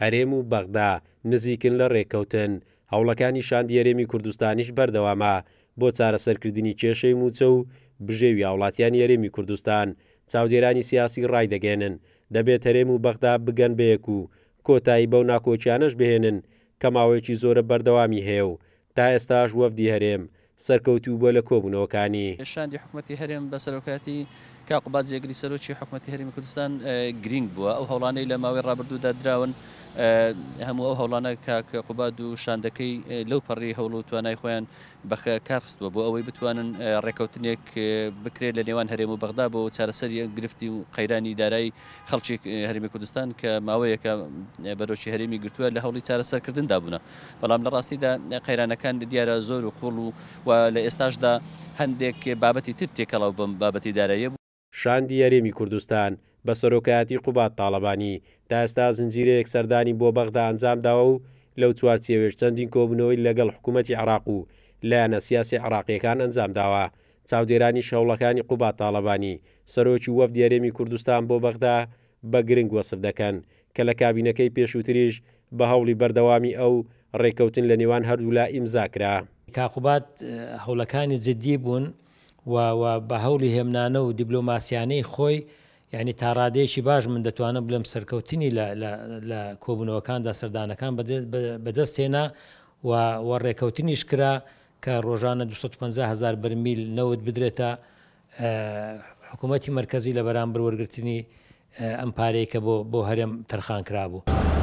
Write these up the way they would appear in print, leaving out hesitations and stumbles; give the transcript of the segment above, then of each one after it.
هەرێم و بەغدا نزیکن لە ڕێککەوتن. هەوڵەکانی شاندی هەرێمی کوردستانیش بەردەوامە بۆ چارەسەرکردنی کێشەی موچە و بژێوی هاوڵاتیانی هەرێمی کوردستان. چاودێرانی سیاسی ڕایدەگەێنن دەبێت هەرێم و بەغدا بگەن بەیەک و کۆتایی بەو ناکۆچیانەش بهێنن کە ماوەیەکی زۆرە بەردەوامی هەیە و تا ئێستاش وەفدی هەرێم سەرکەوتوو بۆ لە کۆبوونەوەکانی. شاندی حکوومەتی هەرێم بە سەرۆکاتی کاقوبات جێگری سەرۆکی حکوومەتی هەرێمی کوردستان گرنگ بووە. ئەو هەوڵانەی لە ماوەی ڕابردوودا دراون هەموو ئەو هەوڵانە کاکە قوباد و شاندەکەی لەو پەڕی هەوڵ و توانای خۆیان کارخستووە بۆ ئەوەی بتوانن ڕێکەوتنێک بکرێت لە نێوان هەرێم و بەغدا بۆ چارەسەری گرفتی و قەیرانی دارایی خەڵکی هەرێمی کوردستان کە ماوەیەکە بەرۆکی هەرێمی گرتووە لە هەوڵی چارەسەرکردندا بوونە. بەڵام لە ڕاستیدا قەیرانەکان دیارە زۆر و قوڵ و لە ئێستاشدا هەندێک بابەتی تر تێکەڵاو بم بابەتی داراییە بوو. شاندی هەرێمی کوردستان بە سەرۆکایەتی قوبات تاڵەبانی تا ئێستا زنجیرەیەک سەردانی بۆ بەغدا ئەنجامداوە و لەو چوارچێوێش چەندین کۆبوونەوەی لەگەڵ حکوومەتی عێراق و لایەنە سیاسی عێراقیەکان ئەنجامداوە. چاودێرانی شەوڵەکانی قوبات تاڵەبانی سەرۆکی وەفدی هەرێمی کوردستان بۆ بەغدا بە گرنگ وەسف دەکەن کە لە کابینەکەی پێشووتریش بە هەوڵی بەردەوامی ئەو ڕێکەوتن لە نێوان هەردوو لا ئیمزاکرا. کاقوبات هەوڵەکانی جددی بوون و بە هەوڵی هێمنانە و دیبلۆماسیانەی خۆی یعنی تا ڕادەیەکی باش من دەتوانم بڵێم سەرکەوتنی لە کۆبوونەوەکاندا سەردانەکان بەدەستهێنا و ڕێکەوتنیش کرا کە ڕۆژانە 250,000 بەرمیل نەوت بدرێتە حکوومەتی مرکزی لە بەرامبەر وەرگرتنی ئەم پارەیە کە بۆ هەرێم تەرخان کرابوو.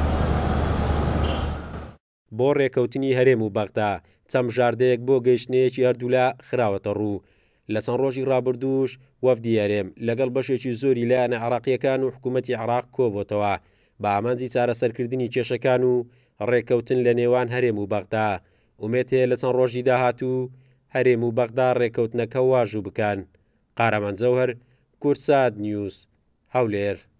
بۆ ڕێکەوتنی هەرێم و بەغدا چەند ژاردەیەک بۆ گەیشتنەیەکی هەردوولا خراوەتە ڕوو. لە چەند ڕۆژی ڕابردووش وەفدی هەرێم لەگەڵ بەشێکی زۆری لایەنە عێراقیەکان و حکوومەتی عێراق کۆبووەتەوە بە ئامانجی چارەسەرکردنی کێشەکان و ڕێکەوتن لە نێوان هەرێم و بەغدا. ومێت هەیە لە چەند ڕۆژی داهاتوو هەرێم و بەغدا ڕێکەوتنەکە واژوو بکەن. قارەمان جەوهەر، کورسات نیوز، هەولێر.